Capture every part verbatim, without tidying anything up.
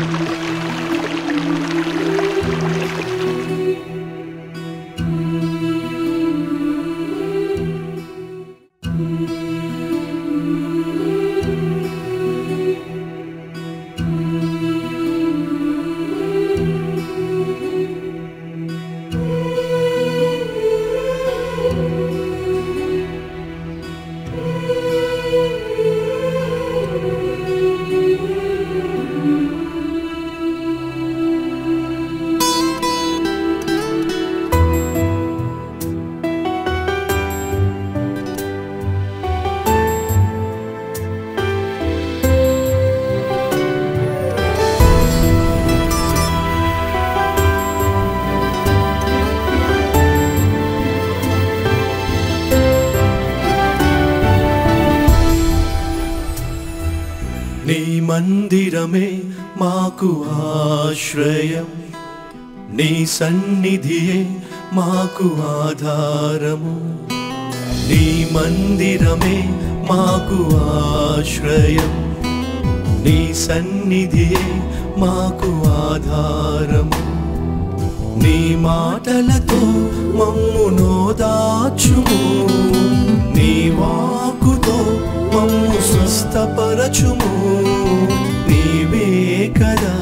నీ మందిరమే మాకు ఆశ్రయం, నీ సన్నిధియే మాకు ఆధారము. నీ మందిరమే మాకు ఆశ్రయం, నీ సన్నిధియే మాకు ఆధారము. నీ మాటలతో మమ్ము నోదార్చుము, నీ వాక్కుతో మమ్ము స్వస్థపరచుము. నీవే కదా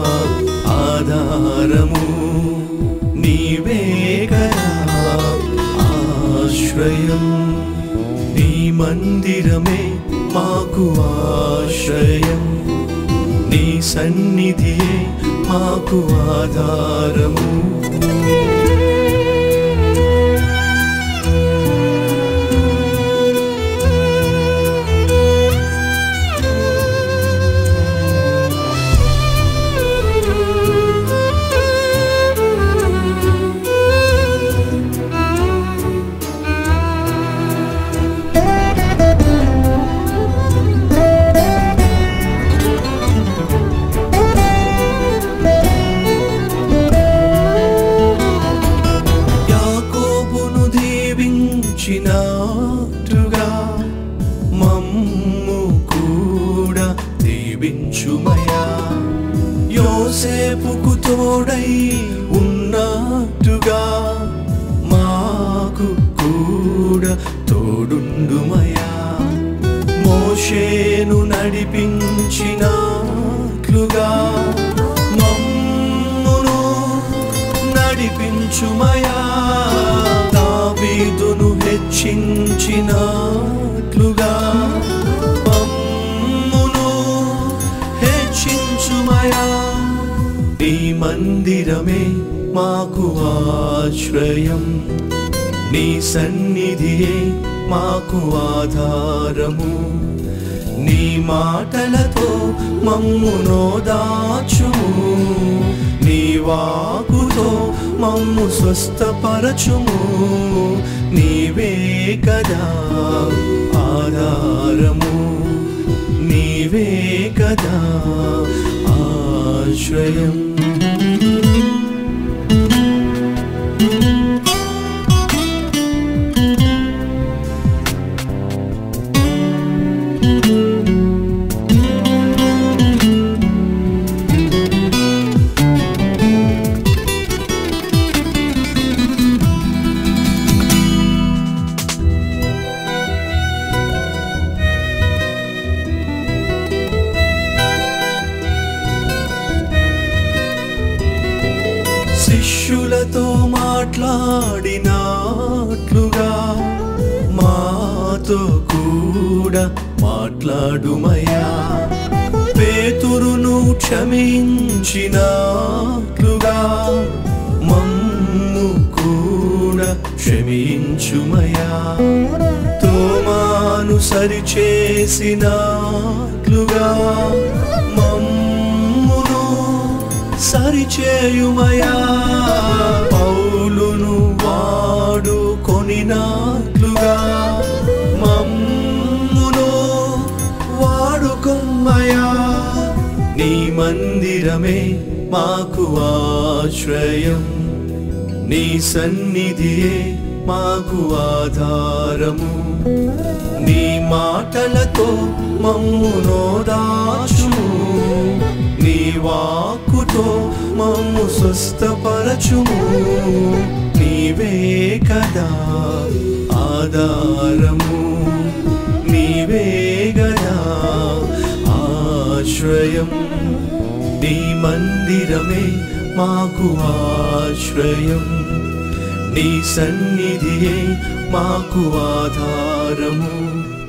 ఆధారము, నీవే కదా ఆశ్రయం. నీ మందిరమే మాకు ఆశ్రయం, నీ సన్నిధియే మాకు ఆధారము. దీవించినట్టుగా మమ్ము కూడా దీవించుమయా. యోసేపుకు తోడై ఉన్నట్టుగా మాకు కూడా తోడుండుమయా. మోషేను నడిపించినట్లుగా మమ్మును నడిపించుమయా. దావీదును హెచ్చించినట్లుగా మమ్మును హెచ్చించుమయా. నీ మందిరమే మాకు ఆశ్రయం, నీ సన్నిధియే మాకు ఆధారము. నీ మాటలతో మమ్ము నోదార్చుము, నీ వాక్కుతో మమ్ము స్వస్థపరచుము. నీవే కదా ఆధారము, నీవే కదా ఆశ్రయం. శిష్యులతో మాట్లాడినట్లుగా మాతో కూడా మాట్లాడుమయ్యా. పేతురును క్షమించినట్లుగా మమ్ము కూడా క్షమించుమయ్యా. తోమాను సరిచేసినట్లుగా మమ్మును సరిచేయుమయా. పౌలును వాడుకొనినట్లుగా మమ్మును వాడుకొమ్మయా. నీ మందిరమే మాకు ఆశ్రయం, నీ సన్నిధియే మాకు ఆధారము. నీ మాటలతో మమ్ము నోదార్చుము, నీ వాక్కుతో మమ్ము స్వస్థపరచుము నీవే కదా ఆధారము నీవే గదా ఆశ్రయం నీ మందిరమే మాకు ఆశ్రయం నీ సన్నిధియే మాకు ఆధారము